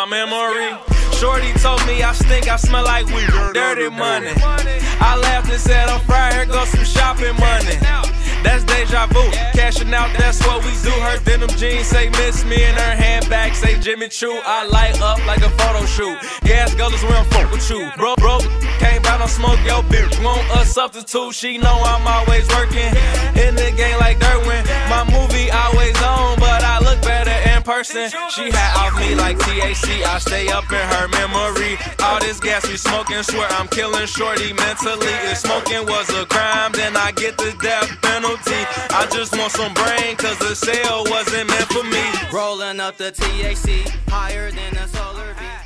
my memory. Shorty told me I stink, I smell like weed, dirty money. I laughed and said I'm fried, here goes some shopping money. That's deja vu, cashing out, that's what we do. Her denim jeans say miss me, and her handbag say Jimmy Choo. I light up like a photo shoot. Gas guzzlers where I'm fuck with you. Bro, can't buy no smoke, yo bitch want a substitute. She know I'm always working in the game like Derwin. My movie always on, but I look better in person. She had off me like THC, I stay up in her memory. All this gas we smoking, swear I'm killing shorty mentally. If smoking was a crime, then I get the death penalty. I just want some brain, cause the cell wasn't meant for me. Rolling up the THC, higher than a solar beat.